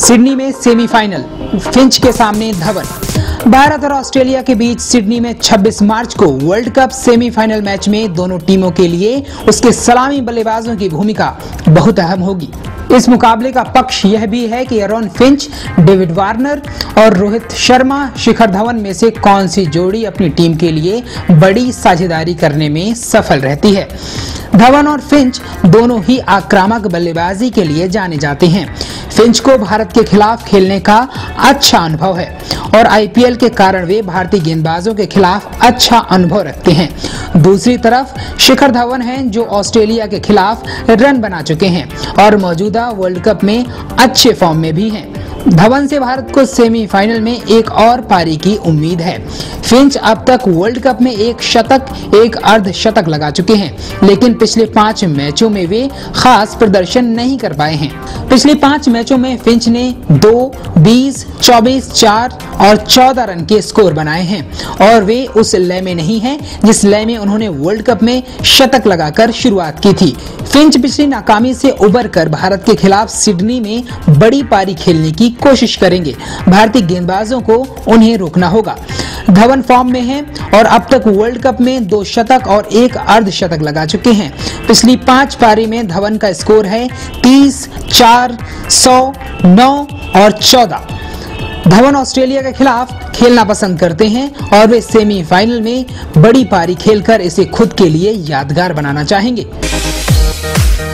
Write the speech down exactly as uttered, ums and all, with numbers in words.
Sydney में semifinal, Finch के सामने धवन। भारत और ऑस्ट्रेलिया के बीच सिडनी में छब्बीस मार्च को वर्ल्ड कप सेमीफाइनल मैच में दोनों टीमों के लिए उसके सलामी बल्लेबाजों की भूमिका बहुत अहम होगी। इस मुकाबले का पक्ष यह भी है कि एरॉन फिंच, डेविड वार्नर और रोहित शर्मा, शिखर धवन में से कौन सी जोड़ी अपनी टीम के लिए बड़ी साझेदारी करने में सफल रहती है। धवन और फिंच दोनों ही आक्रामक बल्लेबाजी के लिए जाने जाते हैं। फिंच को भारत के खिलाफ खेलने का अच्छा अनुभव है और आईपीएल के कारण वे भारतीय गेंदबाजों के खिलाफ अच्छा अनुभव रखते हैं। दूसरी तरफ शिखर धवन हैं जो ऑस्ट्रेलिया के खिलाफ रन बना चुके हैं और मौजूदा वर्ल्ड कप में अच्छे फॉर्म में भी हैं। धवन से भारत को सेमीफाइनल में एक और पारी की उम्मीद है। फिंच अब तक वर्ल्ड कप में एक शतक, एक अर्धशतक लगा चुके हैं, लेकिन पिछले पांच मैचों में वे खास प्रदर्शन नहीं कर पाए हैं। पिछले पांच मैचों में फिंच ने दो, बीस, चौबीस, चार और चौदह रन के स्कोर बनाए हैं और वे उस लय में नहीं हैं जिस लय में उन्होंने वर्ल्ड कप में शतक लगाकर शुरुआत की थी। फिंच पिछली नाकामी से उबर कर भारत के खिलाफ सिडनी में बड़ी पारी खेलने की कोशिश करेंगे। भारतीय गेंदबाजों को उन्हें रोकना होगा। धवन फॉर्म में हैं और अब तक वर्ल्ड कप में दो शतक और एक अर्धशतक लगा चुके हैं। पिछली पांच पारी में धवन का स्कोर है तीस, चार, सौ, नौ और चौदह। धवन ऑस्ट्रेलिया के खिलाफ खेलना पसंद करते हैं और वे सेमीफाइनल में बड़ी पारी खेलकर इसे खुद के लिए यादगार बनाना चाहेंगे।